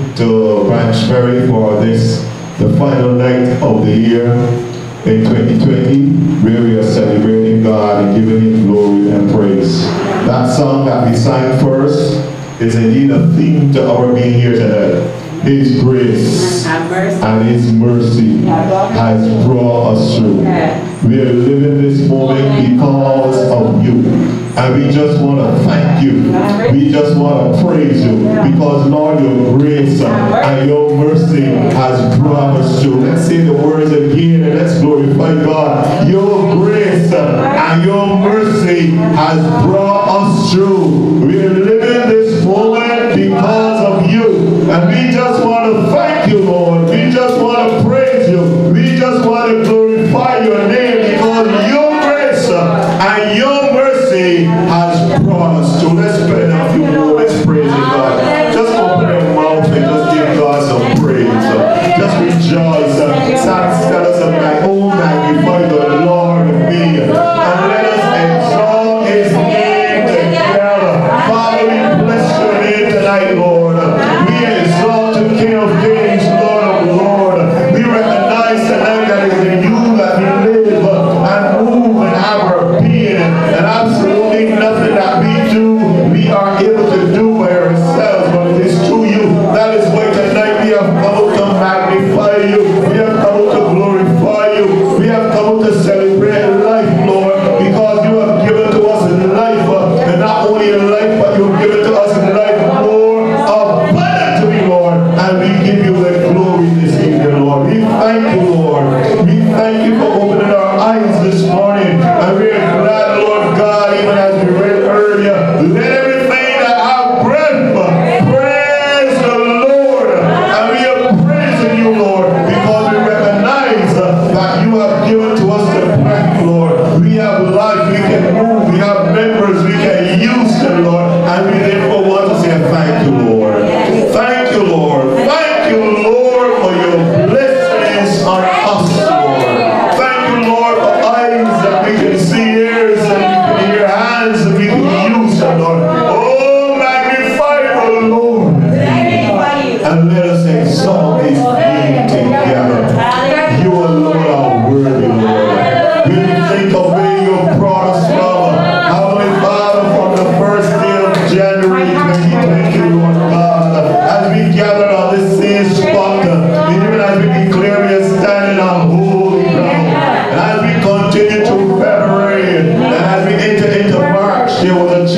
to Branchbury for this, the final night of the year in 2020, where we are celebrating God and giving Him glory and praise. That song that we sang first is indeed a theme to our being here today. His grace and His mercy has brought us through. We are living this moment because of you. And we just want to thank you. We just want to praise you. Because Lord, your grace and your mercy has brought us through. Let's say the words again and let's glorify God. Your grace and your mercy has brought us through. We are living this moment because of you. And we just want to thank you, Lord. We just want to praise you. We just want to glorify your name because your grace and your mercy has brought us through. Let's spend a few moments praising God. Just open your mouth and just give God some praise. Just rejoice. Tell us like, oh, magnify the Lord with me. And let us exalt His name together. Father, we bless your name tonight, Lord. We exalt the King of Kings, Lord of Lords. We recognize tonight that it's in you that we live and move and have our being. And absolutely nothing that we do, we are able to do by ourselves, but it is through you. That is why tonight we have come to magnify you. We have come to glorify you. We have come to celebrate life, Lord, because you have given to us life, and not only life, but you have given to us life more abundantly, Lord. And we give you the glory this evening, Lord. We thank you, Lord. We thank you for opening our eyes this morning. And we are glad, Lord God, even as we read earlier, let everything that have breath praise the Lord. And we are praising you, Lord, because we recognize that you have given to us the breath, Lord. We have life, we can move, we have members, we can use them, Lord. And we therefore want to say thank you, Lord. Thank you, Lord. Thank you, Lord, for your blessings on us, Lord. Thank you, Lord, for eyes that we can see, ears that we can hear, hands that we can use them, Lord. Oh, magnify the Lord. And let us exalt His name together. You alone are worthy, Lord. We think of where you brought us from. Heavenly Father, from the first day of January 2020, Lord God, as we gather on this same spot, even as we declare we are standing on holy ground, and as we continue to February, and as we enter into March, there was a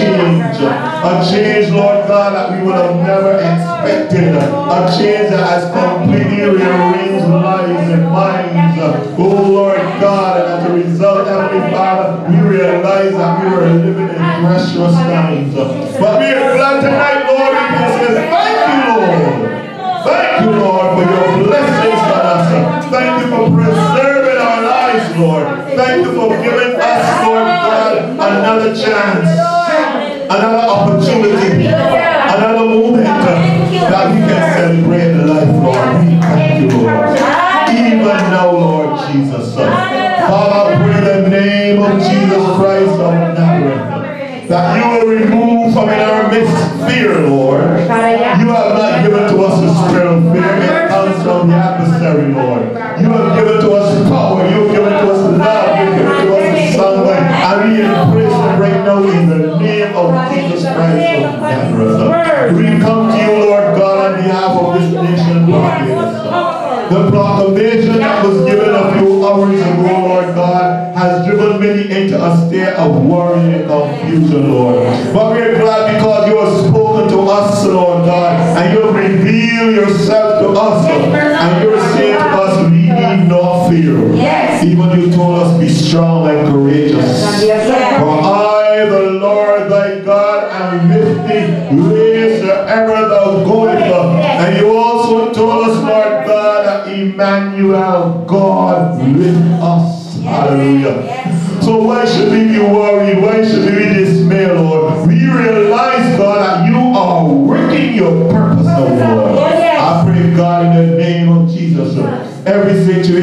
change, Lord God, that we would have never expected, a change that has completely rearranged lives and minds, oh Lord God, and as a result, Heavenly Father, we realize that we were living in precious times, but we are glad tonight, Lord, because we say thank you, Lord. Thank you, Lord, for your blessings on us. Thank you for preserving our lives, Lord. Thank you for giving us, Lord God, another chance, another opportunity, another moment that we can celebrate life, Lord. We thank you, Lord. Even now, Lord Jesus. Father, I pray in the name of Jesus Christ of Nazareth that you will remove from in our midst fear, Lord. You have not given to us the spirit of fear. It comes from the adversary, Lord. You have given to us power. You have given to us love. You have given to us a sound mind. And we embrace it right now in the name of Jesus Christ of Nazareth. We come to you, Lord God, on behalf of this nation, Lord. The proclamation that was given a few hours ago, Lord God, has driven many into a state of worry and confusion, Lord. But we are glad because you have spoken to us, Lord God, and you have revealed yourself to us, and you are saying to us, we need not fear. Yes. Even you told us, be strong and courageous. Yes. For I, the Lord thy God, am with thee, raise wherever thou goest. And you also told us, Lord God, that Emmanuel, God with us. Hallelujah. Yes. So why should we be worried? Why should we be dismayed, Lord? We realize, God, that you are working your purpose, oh Lord. I pray, God, in the name of Jesus, every situation that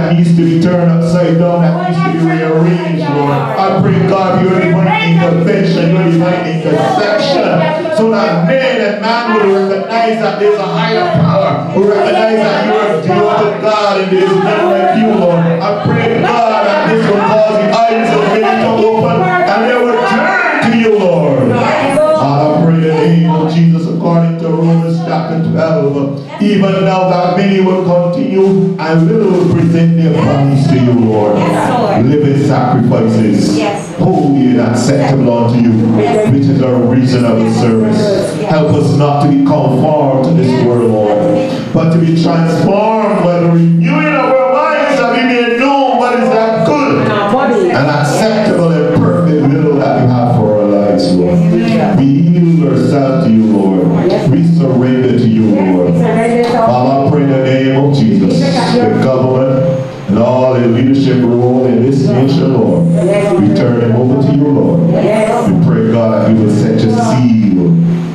that needs to be turned upside down, that needs to be rearranged, Lord. I pray, God, your divine intervention, your divine interception, so that men and man will recognize that there's a higher power, will recognize that you are devoted God and there is none like you, Lord. I pray, God, that this will cause the eyes of many to open and they will turn to you, Lord. I pray in the name of Jesus, according to Romans chapter 12, even now that many will continue and will present their bodies to you, Lord. Living sacrifices, holy and acceptable unto you, which is our reasonable service. Help us not to be conformed to this world, Lord, but to be transformed by the renewing of our minds, that we may know what is that good and acceptable and perfect will that you have for our lives, Lord. We yield ourselves to you, Lord. We surrender to you, Lord. Father, I pray in the name of Jesus, the government and all the leadership role in this nation, Lord, we turn them over to you, Lord. We pray, God, that you will set your seal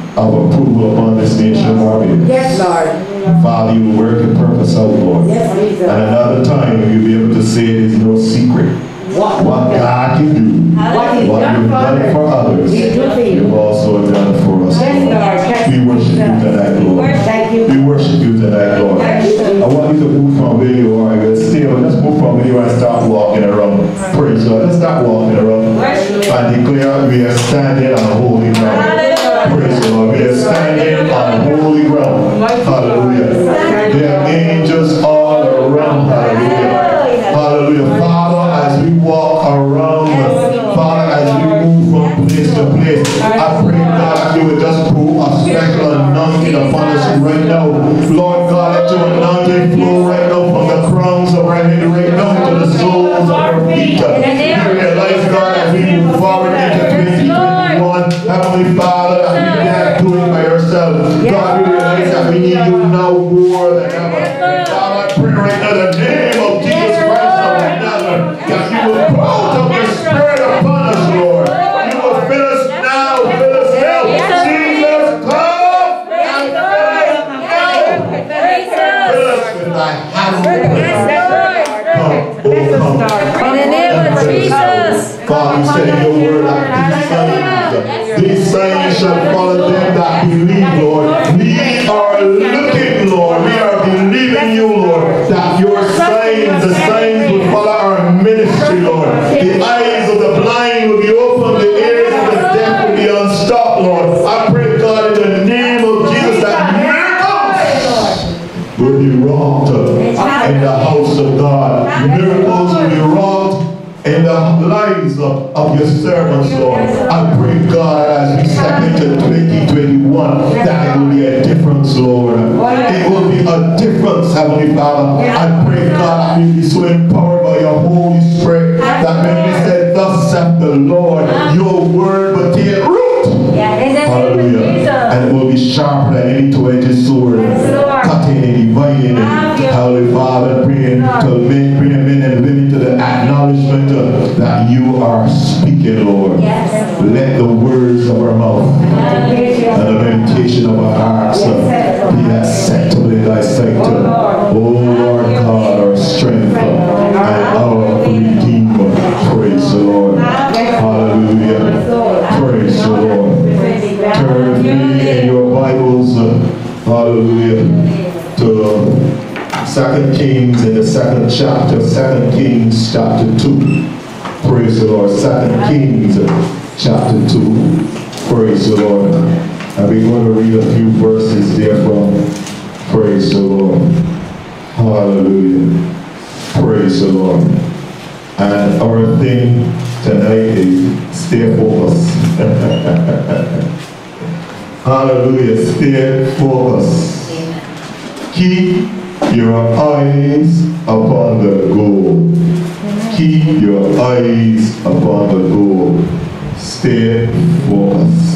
of approval upon this nation, Lord. Yes, Lord. Father, you will work your purpose out, Lord. Yes, Jesus. And another time you'll be able to say it is no secret. What God can do, what you've done for others, you've also done for us, Lord. We worship you tonight, Lord. We worship you tonight, Lord. I want you to move from where you are. Let's move from where you are and start walking around. Praise God. Let's start walking around and declare we are standing on holy ground. Praise the Lord. We are standing on holy ground. Hallelujah. There are angels all around. Hallelujah. Hallelujah. Father, as we walk around, Father, as we move from place to place, I pray, God, that you will just pour a special anointing upon us right now. Lord God, let your anointing flow right now from the crowns of our head right down to the soles of our feet. We realize, God, as we move forward into 2021, Heavenly Father, that we can't do it by ourselves. God, we realize that we need you now more than ever. God, I pray right now in the name of Jesus Christ of Nazareth, that you will pour out your Spirit upon us, Lord. You will fill us now, fill us now. Jesus, come and fill us now. Fill us with thy hand. Come, oh come. In the name of Jesus. God, you said in your word that these signs shall follow them that believe, Lord. We are looking, Lord. We are believing you, Lord, that your signs, the signs will follow our ministry, Lord. The eyes of the blind will be opened, the ears of the deaf will be unstopped, Lord. I pray, God, in the name of Jesus, that miracles will be wrought in the house of God. Miracles will be wrought in the lives of your servants, Lord. I pray, God, as we step into 2021, that it will be a difference, Lord. It will be a difference, Heavenly Father. I pray, God, that we be so empowered by your Holy Spirit that when we say, thus saith the Lord, your word will take root. Hallelujah. And it will be sharper than any two-edged sword, cutting and dividing. Hallelujah, Father, bringing men and women to the acknowledgement that you are speaking, Lord. Let the words of our mouth and the meditation of our hearts be acceptable in thy sight. Oh Lord God, our strength and our Redeemer. Praise the Lord. Hallelujah. Praise the Lord. Turn with me in your Bibles, hallelujah, to 2 Kings in the 2nd chapter, 2 Kings chapter 2. Praise the Lord. 2 Kings chapter 2. Praise the Lord. And we're going to read a few verses there from. Praise the Lord. Hallelujah. Praise the Lord. And our thing tonight is stay focused. Hallelujah. Stay focused. Keep your eyes upon the goal. Keep your eyes upon the goal. Stay focused.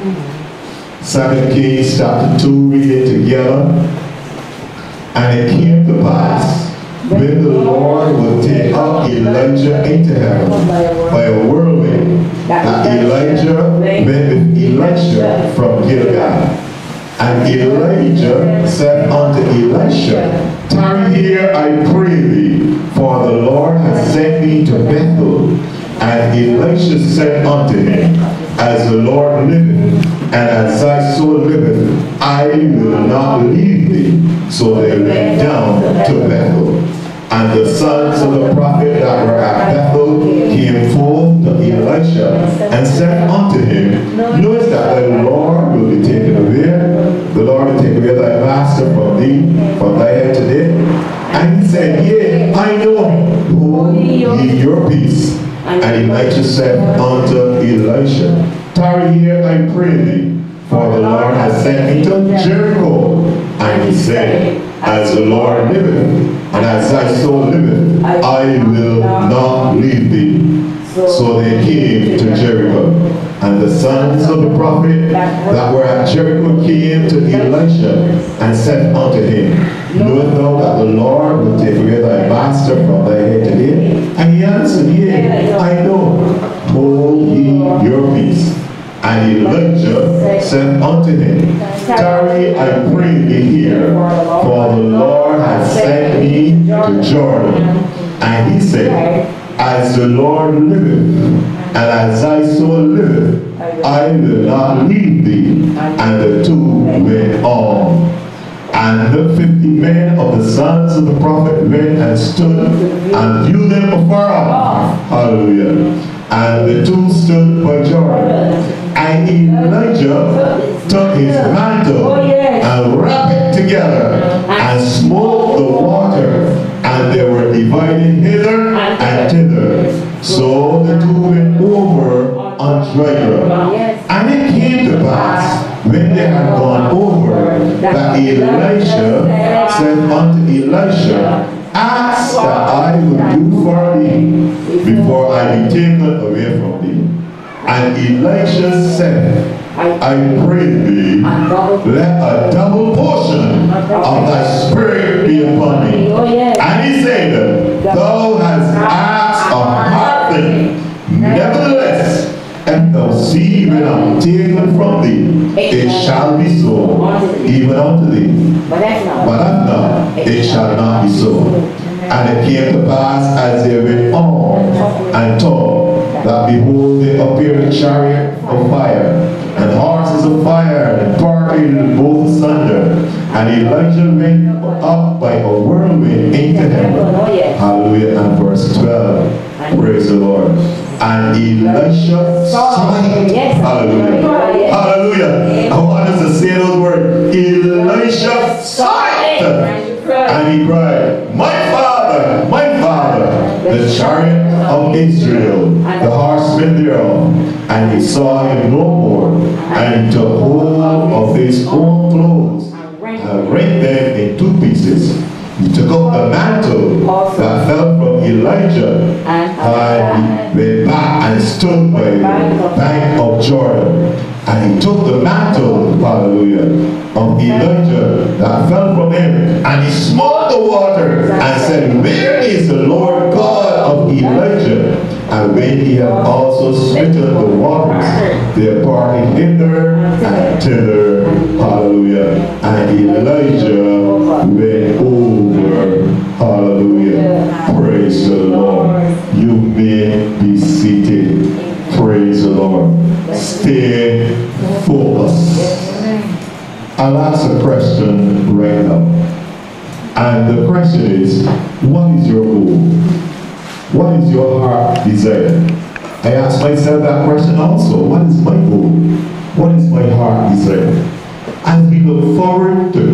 2 Kings chapter 2, read it together. And it came to pass, when the Lord would take up Elijah into heaven by a whirlwind, that Elijah went with Elisha from Gilgal. And Elijah said unto Elisha, tarry here, I pray thee, for the Lord hath sent me to Bethel. And Elisha said unto him, as the Lord liveth, and as thy soul liveth, I will not leave thee. So they went down to Bethel. And the sons of the prophet that were at Bethel came forth to Elisha, and said unto him, knowest that the Lord will be taken away? The Lord will take away thy master from thee, from thy head today. And he said, yea, I know, hold ye your peace. And Elisha said unto Elisha, tarry here, I pray thee, for the Lord has sent me to Jericho. And he said, as the Lord liveth, and as thy soul liveth, I will not leave thee. So they came to Jericho. And the sons of the prophet that were at Jericho came to Elisha, and said unto him, knowest thou that the Lord will take away thy master from thy head today? And he answered, yea, I know, hold ye your peace. And Elijah said unto him, tarry, I pray thee here, for the Lord hath sent me to Jordan. And he said, as the Lord liveth, and as thy soul liveth, I will not leave thee. And the two went on. And the 50 men of the sons of the prophet went and stood and viewed them afar off. Hallelujah. And the two stood by Jordan. And Elijah took his mantle and wrapped it together and smote the water, and they were divided hither and thither. So the two went over on dry ground. And it came to pass, when they had gone over, that Elisha said unto Elisha, ask that I will do for thee before I be taken away from thee. And Elisha said, I pray thee, let a double portion of thy spirit be upon me. And he said, thou hast asked a hard thing. Nevertheless, if thou see when I am taken from thee, it shall be so, even unto thee. But if not, it shall not be so. And it came to pass as they went on and talked, that behold, there appeared a chariot of fire, and horses of fire, and parted both asunder. And Elijah went up by a whirlwind into heaven. Hallelujah. And verse 12. Praise the Lord. And Elisha saw him. Hallelujah. Hallelujah. I want us to say those words. Elisha saw it. And he cried, my father, the chariot of Israel, the horsemen thereof. And he saw him no more, and he took hold of his own clothes, and rent them in two pieces. He took up the mantle that fell from Elijah, and he went back and stood by the bank of Jordan. And he took the mantle, hallelujah, of Elijah that fell from him, and he smote the water, and said, where is the Lord God of Elijah? And when he had also smitten the waters, they parted hither and thither, hallelujah. And Elijah went over, hallelujah. Praise the Lord. You may be seated. Praise the Lord. Stay focused. I'll ask a question right now. And the question is, what is your goal? What is your heart desire? I ask myself that question also. What is my goal? What is my heart desire? As we look forward to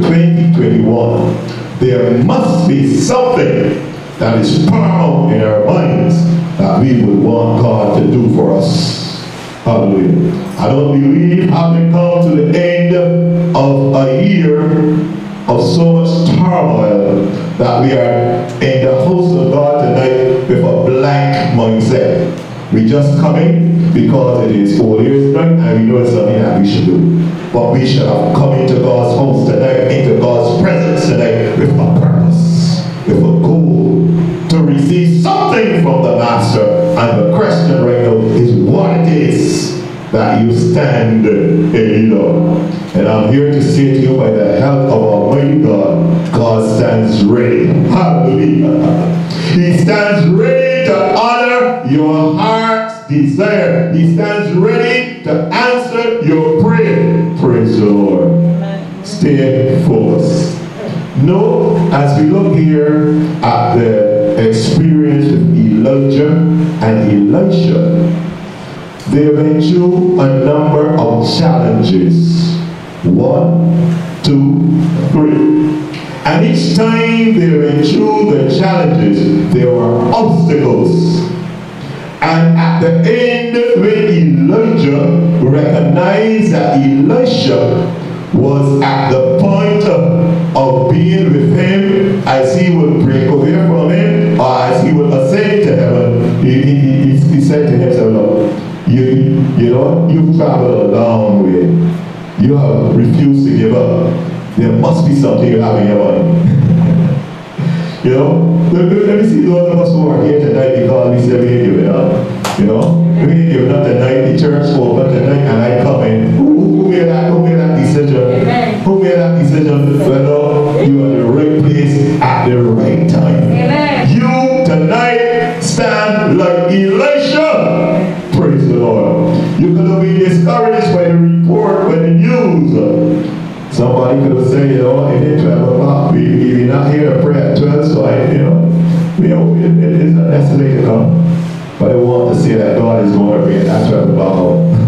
2021, there must be something that is paramount in our minds that we would want God to do for us. Hallelujah. I don't believe having come to the end of a year of so much turmoil that we are in the house of God tonight with a blank mindset. We just coming because it is Old Year's night and we know it's something that we should do. But we should have come into God's house tonight, into God's presence tonight with a purpose, with a goal to receive something from the Master. And the question right now is what it is that you stand in need of. And I'm here to say to you, by the help of Almighty God, God stands ready. Hallelujah. He stands ready to honor your heart's desire. He stands ready to answer your prayer. Praise the Lord. Amen. Stay focused. No, as we look here at the experience with Elijah and Elisha, they went through a number of challenges. 1, 2, 3. And each time they went through the challenges, there were obstacles. And at the end, when Elijah recognized that Elisha was at the point of being with him, as he would break away from him, or as he would ascend to heaven, he said to himself, look, you know, you've traveled a long way. You have refused to give up. There must be something you have in your mind. You know, let me see those of us who are here tonight because we said we ain't giving up. You know, we ain't giving up tonight. The church open tonight, and I come in. Who made that decision? Amen. Who made that decision? Well, you are in the right place at the right time. Amen. You tonight stand like Elisha. Praise the Lord. You could have been discouraged by the report, by the news. Somebody could have said, you know, it is 12 o'clock. We're not here to pray at 12, so it is not necessary to come. But I want to say that God is going to reign at 12 o'clock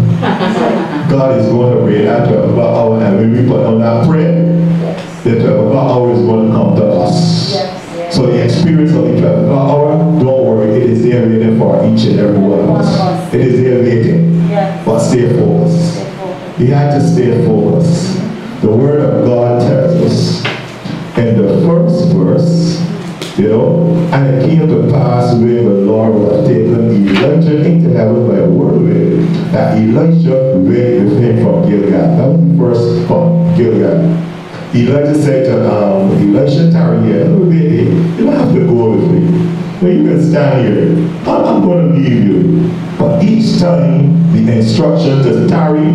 hour. God is going to reign at 12 o'clock hour, and when we put on that prayer, the 12 o'clock hour is going to come to us. Yes. So the experience of the 12 o'clock hour, don't worry, it is there waiting for each and every one of us. It is there waiting. Yes. But stay focused. You have to stay focused. The Word of God tells us in the first verse, you know, and it came to pass when the Lord was taken Elijah into heaven by a whirlwind, that Elisha went with him from Gilgal. That was the first from Gilgal. Elijah said to Elisha, tarry here. You don't have to go with me. You can stand here. I'm going to leave you. But each time the instruction to tarry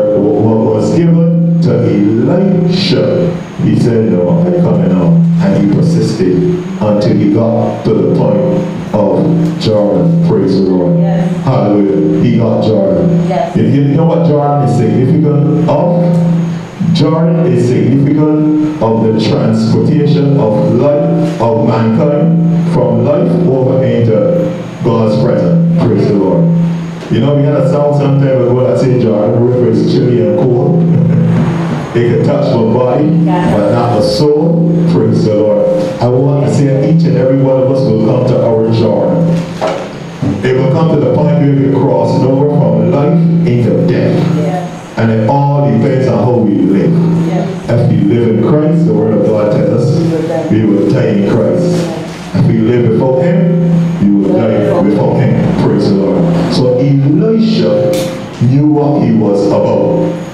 was given to Elisha, he said, no, I'm coming out. And he persisted until he got to the point of Jordan. Praise the Lord. Yes. Hallelujah. He got Jordan. Yes. You know what Jordan is significant of? Jordan is significant of the transportation of life of mankind from life over into God's presence. Praise the Lord. You know, we had a song some time ago that said Jordan River is chilly and cold. It can touch my body, but not my soul. Praise the Lord. I want to say that each and every one of us will come to our Jordan. It will come to the point where we cross over from life into death. Yes. And it all depends on how we live. Yes. If we live in Christ, the Word of God tells us, we will die in Christ. If we live without Him, we will die without Him. Praise the Lord. So Elisha knew what he was about.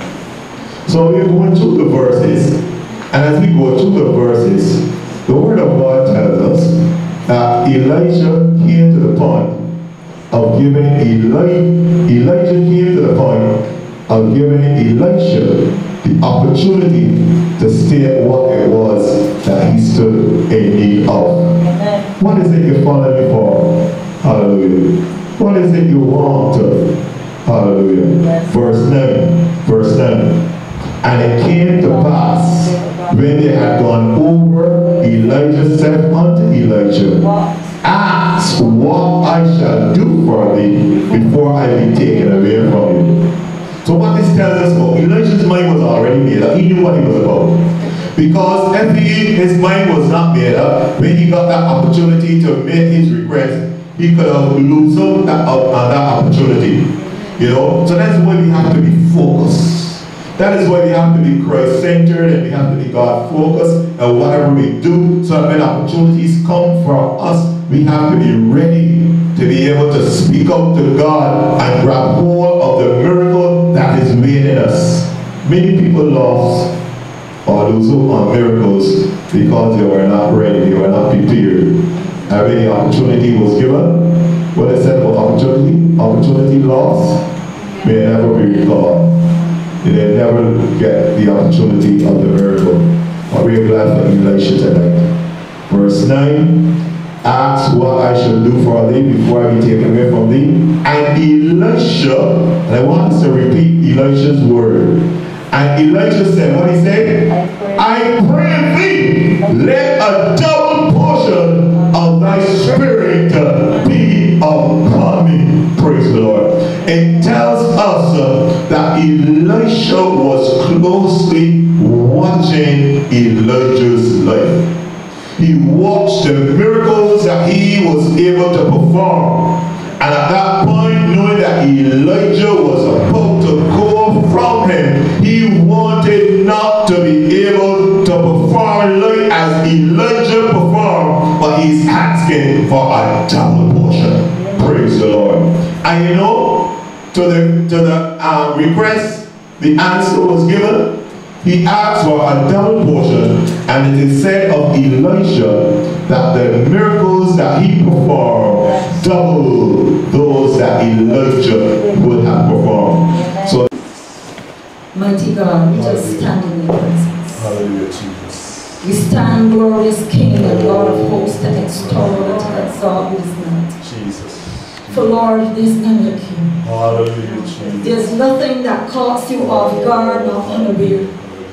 So we're going through the verses, and as we go through the verses, the Word of God tells us that Elijah came to the point of giving Elijah came to the point of giving Elisha the opportunity to state what it was that he stood in need of. Amen. What is it you're following me for? Hallelujah. What is it you want to? Hallelujah. Yes. Verse 9. And it came to pass, when they had gone over, Elijah said unto Elisha, ask what I shall do for thee before I be taken away from you. So what this tells us about, Elijah's mind was already made up. He knew what he was about. Because if his mind was not made up, when he got that opportunity to make his request, he could have loosened that opportunity. You know? So that's why we have to be focused. That is why we have to be Christ-centered and we have to be God-focused and whatever we do, so that when opportunities come for us, we have to be ready to be able to speak out to God and grab hold of the miracle that is made in us. Many people lost or lose on miracles because they were not ready, they were not prepared. And when the opportunity was given, what I said about opportunity lost may never be recalled. they never get the opportunity of the miracle. But we are glad for Elisha tonight. Verse 9, ask what I shall do for thee before I be taken away from thee. And Elisha, and I want us to repeat Elisha's word. And Elisha said, what he said? I pray thee, let a double portion of thy spirit be upon me. Praise the Lord. It tells us that Elisha was closely watching Elijah's life. He watched the miracles that he was able to perform. And at that point, knowing that Elijah was about to go from him, he wanted not to be able to perform like as Elijah performed, but he's asking for a double portion. Praise the Lord. And you know, to the request, the answer was given. He asked for a double portion, and it is said of Elisha that the miracles that he performed double those that Elijah would have performed. So, mighty God, we just stand in your presence. hallelujah, Jesus. We stand, glorious King and Lord of hosts, to extol and to exalt you this night. Jesus. For Lord, there's none like you. Hallelujah, Jesus. There's nothing that caught you off guard nor unaware.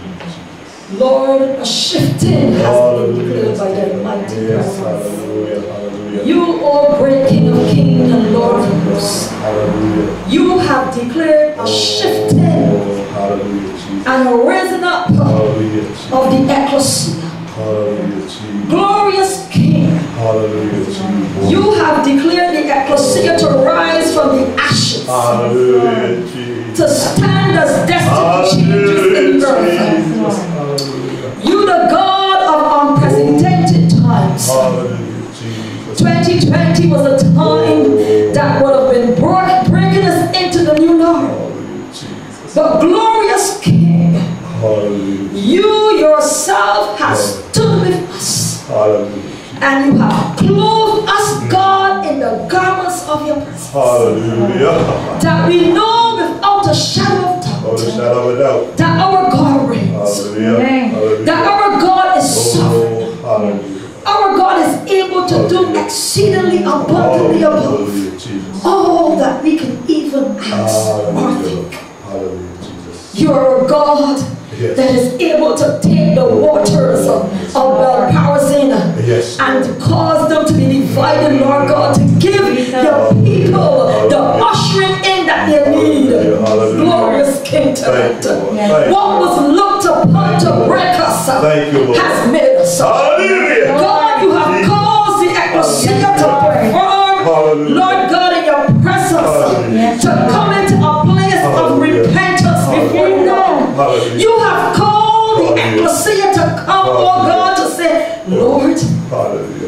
Lord, a shifting has been declared by your mighty Yes, presence. hallelujah, hallelujah. You, O great King of kings and Lord of hosts, Hallelujah. you have declared a shifting Hallelujah, Jesus. and a raising up Hallelujah, Jesus. of the ecclesia. Hallelujah, Jesus. Glorious King, Hallelujah, Jesus. you have declared the ecclesia to rise from the ashes, Hallelujah, Jesus. to stand as destiny changes in the earth. You, the God of unprecedented times. Hallelujah, Jesus. 2020 was a time that would have been breaking us into the new norm. Hallelujah, Jesus. But glorious King, Hallelujah. you yourself have stood with us. Hallelujah. And you have clothed us, God, in the garments of your presence. Hallelujah. That we know without a shadow of doubt Oh, the shadow of a doubt. that our God reigns. Hallelujah. Hallelujah. That our God is sovereign. Oh, hallelujah. Our God is able to do exceedingly abundantly above Hallelujah, Jesus. all that we can even ask or Hallelujah. think. Hallelujah, Jesus. You are a God Yes. that is able to take the waters of Belperazim Yes. and cause them to be divided, Lord God, to give your people the ushering in that they need. Hallelujah. Glorious King Thank tonight. you, Lord. Thank you. What was looked upon to break us Thank you, Lord. has made us. Hallelujah. God, you have caused the ecclesia to perform, Hallelujah. Lord God, in your presence, Hallelujah. to come into a place of Hallelujah. repentance before you, Lord. Hallelujah. You have called the Hallelujah. ecclesia to come, oh God, to say, Lord, Hallelujah.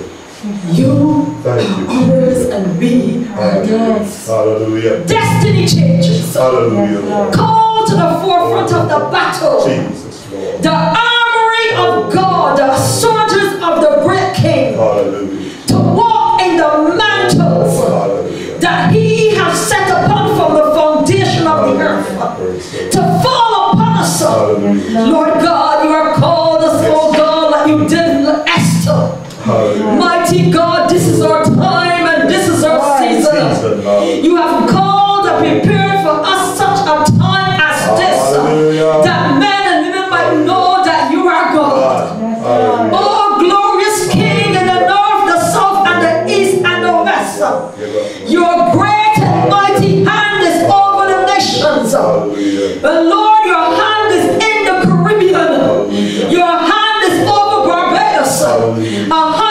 you Thank you. are ours and we are yours. Hallelujah. Destiny changes. Hallelujah, Lord. Call to the forefront of the battle. Jesus, Lord. The armory of God, the soldiers of the great King, Hallelujah. to walk in the mantles Hallelujah. that He has set upon from the foundation of the earth, to fall upon us. Hallelujah. Lord God, you are called us, oh God, like you did Esther. Hallelujah. Mighty God, this is our time and this is our season. You have called and prepared for us such a time as this, Hallelujah. that men and women might know that you are God. Hallelujah. Oh, glorious King in the north, the south, and the east, and the west. Your great and mighty hand is over the nations. Hallelujah. But Lord, your hand is in the Caribbean. Hallelujah. Your hand is over Barbados. Hallelujah.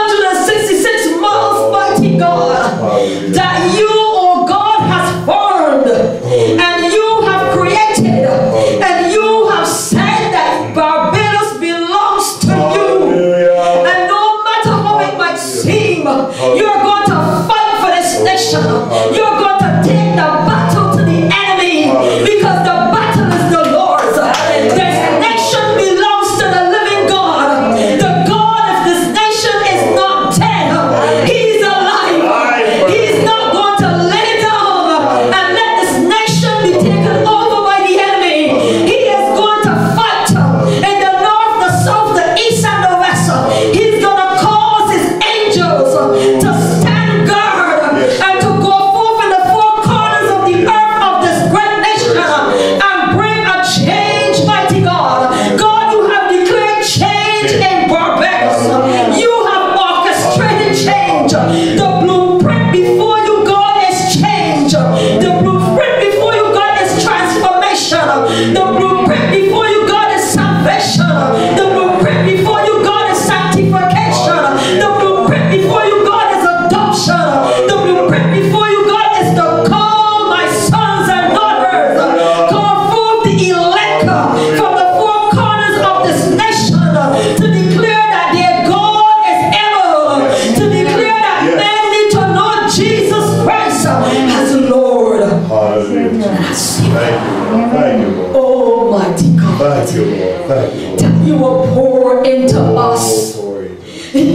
166 miles, mighty God, Hallelujah. that you, oh God, has formed, and you have created, and you have said that Barbados belongs to you. Hallelujah. And no matter how it might seem, you're going to fight for this nation. You're going to take the battle to the enemy, because the battle is the Lord's. This nation belongs to the living God. The God of this nation is not dead. He's alive. He's not going to lay down and let this nation be taken over by the enemy. He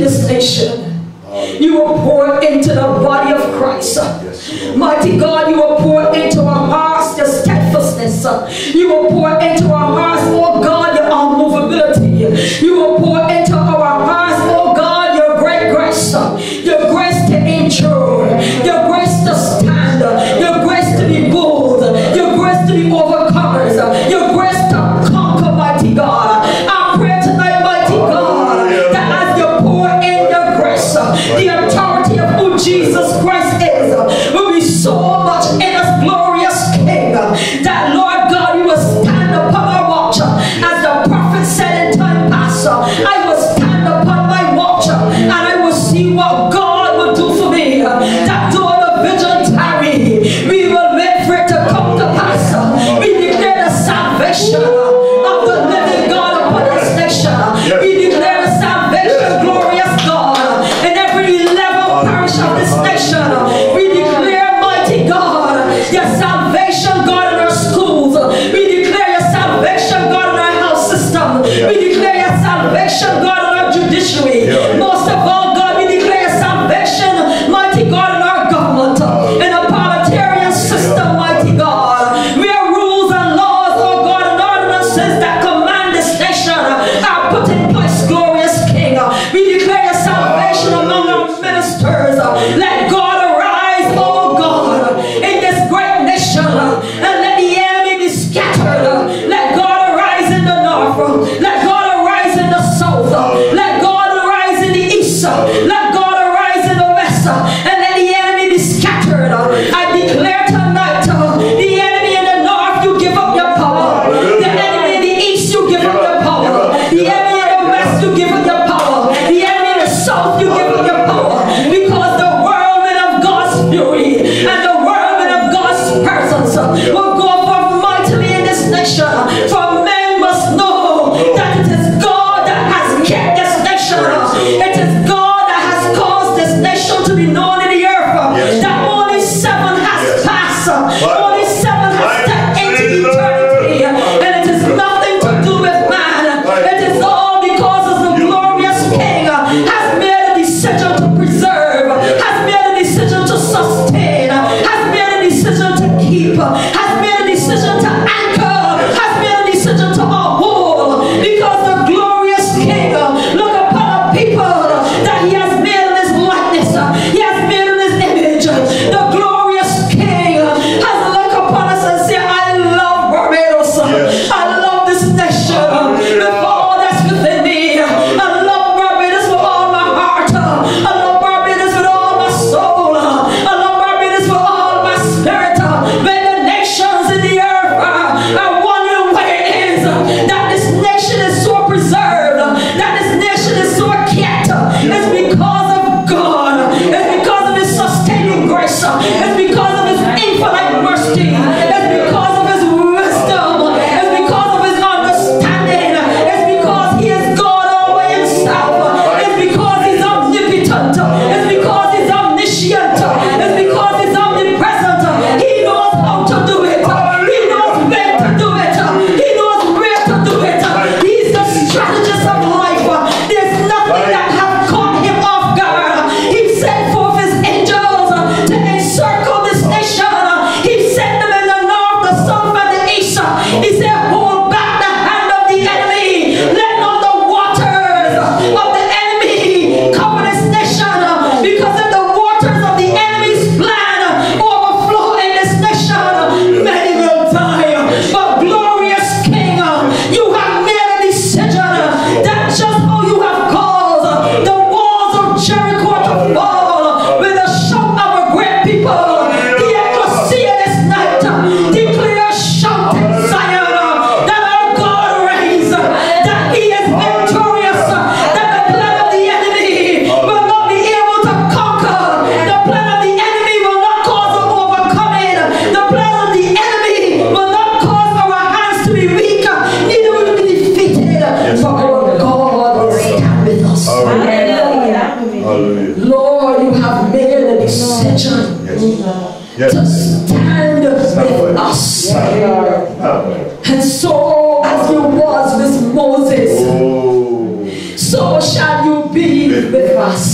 this nation. You will pour into the body of Christ. Mighty God, you will pour into our hearts your steadfastness. You will pour into our hearts, oh God, your unmovability. You will pour into our hearts, oh God, your great grace. Your grace to endure. Your grace to stand. Your grace to be bold. Your grace to be overcomers. Your grace to conquer, mighty God. I pray tonight, mighty God, that as you pour in your grace, the authority of who Jesus Christ is will be so much in us, glorious King, that Lord God, we will stand upon our watch. As the prophet said in time past, I will stand upon my watch and I will see what God will do for me. That though the vigil tarry, we will wait for it to come to pass. We declare the salvation of the living God upon this nation. We declare the salvation, glorious God, in every level parish of this nation. We declare, mighty God, your salvation, God, in our schools. We declare your salvation, God, in our health system. We declare your salvation, God, in our judiciary. Most of all, God, we declare your salvation, mighty God, in our government, in a parliamentarian system, mighty God, where rules and laws, oh God, and ordinances that command this nation are put in place, glorious King. We declare your salvation among our ministers. Let God arise, oh God, in this great nation, and let the enemy be scattered. Let God arise in the north. Let God arise in the south. Let God arise in the east. Let God arise in the west, and let the enemy be scattered. I declare tonight, the enemy in the north, you give up your power. The enemy in the east, you give up your power. The enemy in the west, you give up your power. The enemy in the south, you give up your power. Because the whirlwind of God's fury and the whirlwind of God's presence will go forth mightily in this nation. For men must know that it is God that has kept this nation. It is God that has caused this nation to be known in the earth. That only 7 has passed. Only 7 has stepped into eternity. And it is nothing to do with man. It is all because of the glorious King has made a decision to preserve, has made a decision to sustain, has made a decision to keep, has made a decision to anchor, has made a decision to uphold. Because the glorious King look upon a people that he has made in his likeness, he has made in his image. The glorious King has looked upon us and said, I love Barbados. I love this nation with all that's within me. I love Barbados with all my heart. I love Barbados with all my soul. I love Barbados with all my spirit. When the nations in the earth are wondering what it is that this nation is so preserved, that this nation is so kept, it's because of God. It's because of his sustaining grace. It's because of his infinite mercy. It's because of his wisdom. It's because of his understanding. It's because he is God all by himself. It's because he's omnipotent. It's because he's omniscient. It's because he's omnipresent. He knows how to do it. He knows when to do it. He knows where to do it. He's the strategist of life. There's nothing that have caught him off guard. He sent forth his angels to encircle this nation. He sent them in the north, the south, and the east. He said, hold back the hand of the enemy. Let not the waters of the enemy cover this nation. Because if the waters of the enemy's plan overflow in this nation, many will die. But glorious King, you have made a decision that just how you have caused the walls of Jericho to fall with a shout of a great people. The ecclesia this night declare a shout in Zion that our God reigns, that he is victorious, that the plan of the enemy will not be able to conquer. The plan of the enemy will not cause an overcoming. The plan of the enemy will not cause our hands to be weak, neither will we be defeated. For our God will stand with us. Hallelujah. Lord, you have made a decision to stand with us. And so as you was with Moses, so shall you be with us.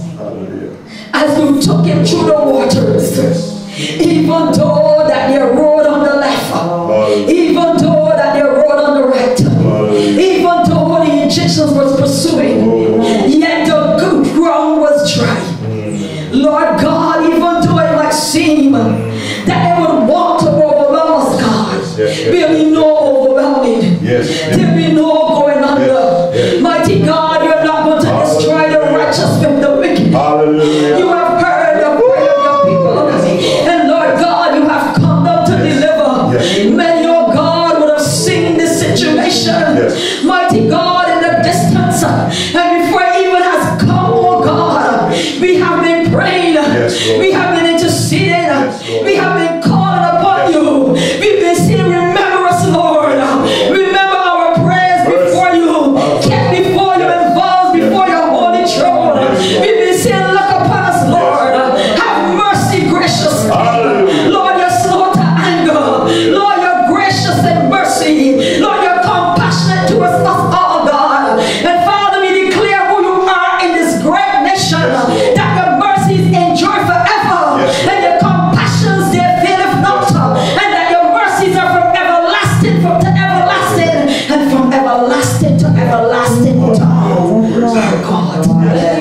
As you took him through the waters, even though that they rode on the left, even though that they rode on the right, even though the Egyptians was pursuing, yet the good ground was dry. Lord God, even though it might seem that they would want to overwhelm us, God, there be no overwhelming. There be no going under. Mighty God, you're not going to destroy the righteous with the wicked. You have heard the prayer of your people. And Lord God, you have come down to deliver. Many, oh God, would have seen this situation. Mighty God, in the distance. And before it even has come, oh God, we have been praying. We have been interceding. We have been calling upon you. We've been saying, remember us, Lord. Remember our prayers before you. Kept before you and vows before your holy throne. We've been saying, look upon us, Lord. Have mercy, gracious. Lord, you're slow to anger. Lord, you're gracious and mercy. Lord, you're compassionate towards us all, God. And Father, we declare who you are in this great nation. That your mercies endure forever. And your compassions, they faileth not. And that your mercies are from everlasting to everlasting. And from everlasting to everlasting to our God. To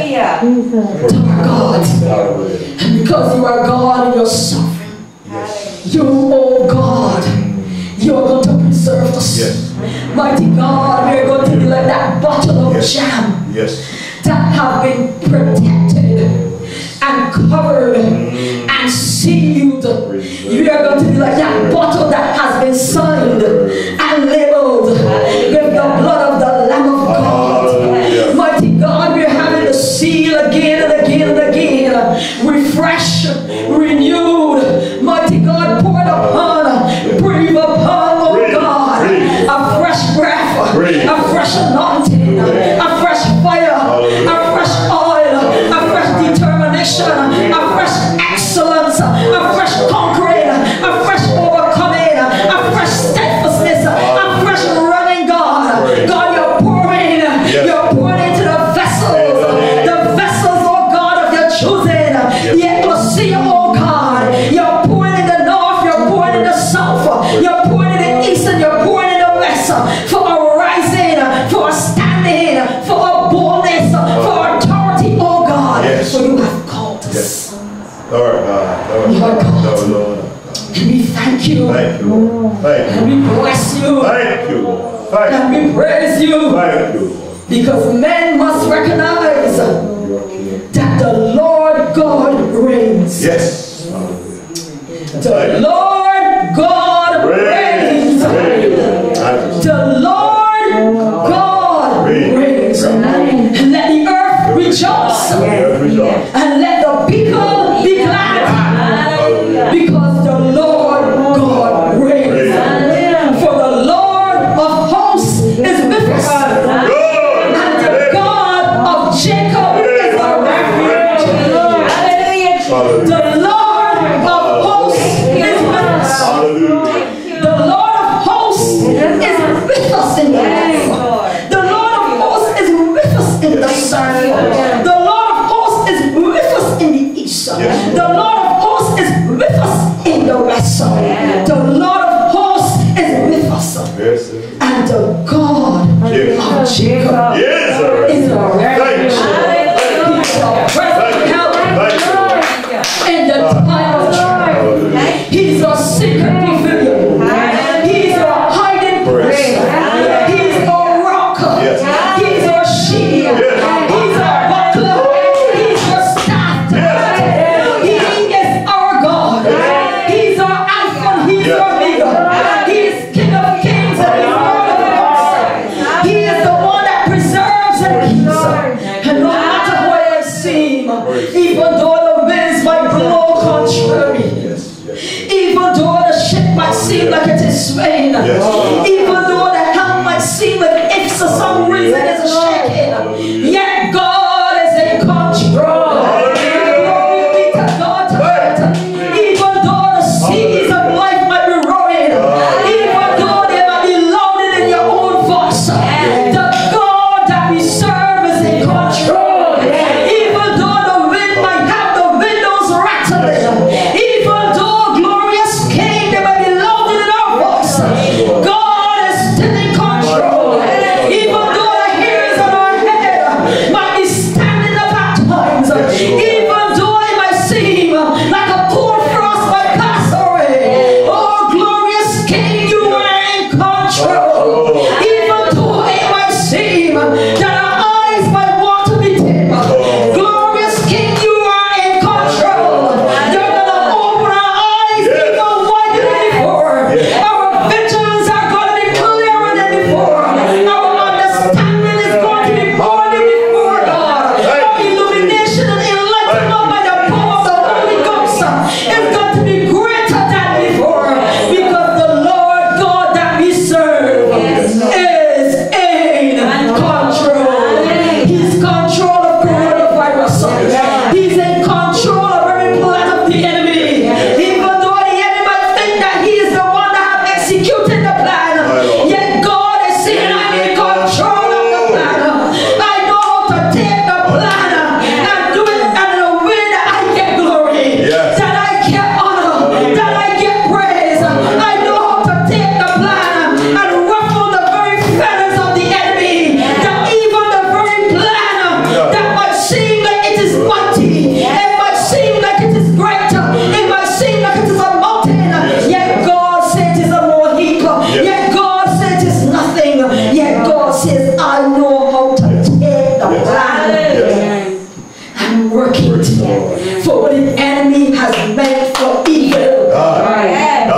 our God. And because you are God and you're sovereign, you, oh God, you're going to preserve us. Mighty God, we're going to be like that bottle of jam that have been protected and covered and sealed. We are going to be like that bottle that has been signed and labeled with the blood of the Lamb of God. Mighty God, we're having the seal again and again and again. Refreshed, renewed. Mighty God, poured upon, breathe upon, oh God, a fresh breath, a fresh anointing, a fresh fire, a fresh oil, a fresh determination, a fresh excellence, a fresh conquering, a fresh overcoming, a fresh steadfastness, a fresh running, God. God, you're pouring into the vessels, oh God, of your choosing, the ecclesia, oh God. You're pouring in the north, you're pouring in the south, you're pouring in the east, and you're pouring in the west for a rising, for a standing, for a boldness, for authority, oh God. For you have called us. Lord God. And we thank you. Thank you, Lord. Thank And you. we bless you. Thank you, Lord. Thank And we praise you. Thank you, Lord. Because men must recognize that the Lord God reigns. Yes. The Lord God reigns. The Lord God reigns. And let the earth rejoice. And let the people be glad. Because the Lord God reigns. For the Lord of hosts is with us. And the God of Jacob is our refuge. The Lord of hosts is with us. The Lord of hosts is with us in the east. The Lord of hosts is with us in the south. The Lord of hosts is with us in the east. The Lord of hosts is with us in the west. The Lord of hosts is with us. And the God of Jacob is our refuge. He's our present help in the time of trouble. He's our secret pavilion. He's our hiding place. He's our rock. He's our shield. He's our buckler. He's our staff. He is our God. He's our Alpha. He's our Omega. He is King of Kings and He's Lord of Lords. He is the one that preserves and keeps. And no matter what it may seem, even though the winds might blow contrary, even though the ship might seem like it is swaying, even though the helm might seem like if for some reason it's shaking, yet God is in control. Glory be to God tonight. Even though the seas of life might be roaring, even though they might be loaded in your own voice, the God that we serve is in control. it. For what the enemy has meant for evil, God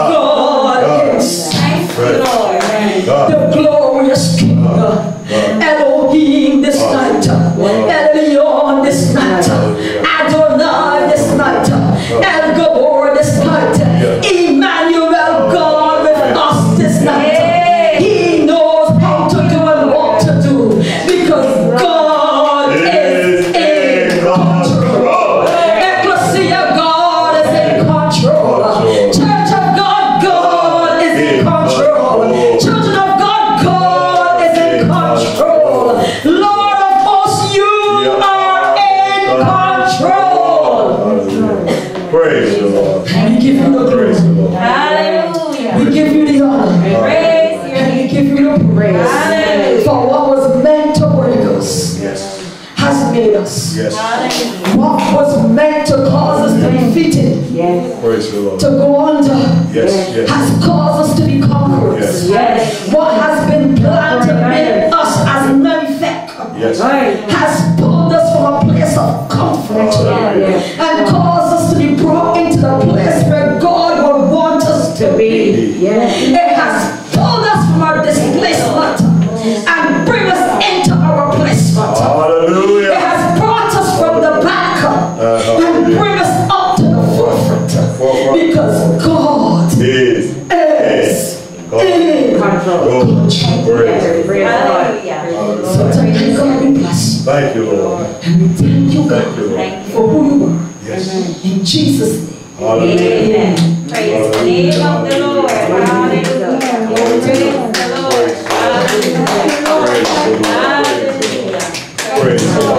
is the glorious King, Elohim this night, Elion this night, Adonai this night, El Gabor this night, Emmanuel, God with us this night. He knows how to do and what to do, because God is in control. Ecclesia, God is in control. Church of God, God is in control. Children of God, God is in control. Lord of hosts, you are in control. Praise the Lord. We give you the glory. Hallelujah. We give you the honor. Praise your And we name. give you the praise. Hallelujah. For what was meant to break us Yes. has made us. Yes. Hallelujah. What was meant to cause us to be defeated, Praise the Lord. to go under, Yes. Yes. has caused us to be conquerors. Yes. What has been planned to make us as non-effect Yes. has pulled us from a place of comfort and caused us to be brought into the place where God would want us to be. It has pulled us from our displacement and bring us into our placement. It Hallelujah. has brought us from the back and bring us up to the forefront, because God Is is in control. Praise. Hallelujah. So thank you, God, we bless you. Thank you, Lord. And we thank you, God, Thank you, Lord. for who you are. Yes. In Jesus' name. Hallelujah. Amen. Praise the name of the Lord. Hallelujah. Praise the Lord. Hallelujah. Praise the Lord. Hallelujah. Praise the Lord.